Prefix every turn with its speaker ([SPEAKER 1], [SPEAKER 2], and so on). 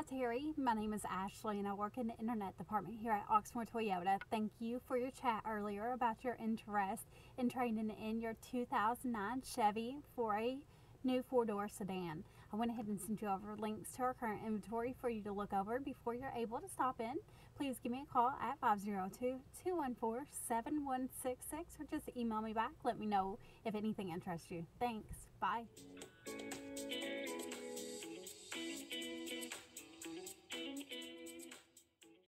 [SPEAKER 1] Hi Terry, my name is Ashley and I work in the internet department here at Oxmoor Toyota. Thank you for your chat earlier about your interest in trading in your 2009 Chevy for a new four-door sedan. I went ahead and sent you over links to our current inventory for you to look over before you're able to stop in. Please give me a call at 502-214-7166 or just email me back. Let me know if anything interests you. Thanks. Bye.